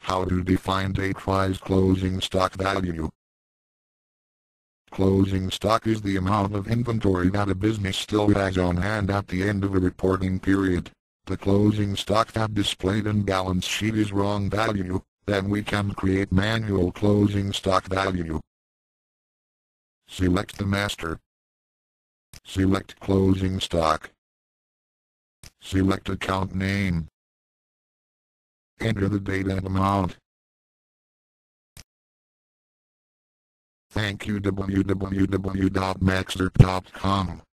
How to define Datewise closing stock value. Closing stock is the amount of inventory that a business still has on hand at the end of a reporting period. The closing stock that displayed in balance sheet is wrong value, then we can create manual closing stock value. Select the master. Select closing stock. Select account name. Enter the date and amount. Thank you. www.maxxerp.com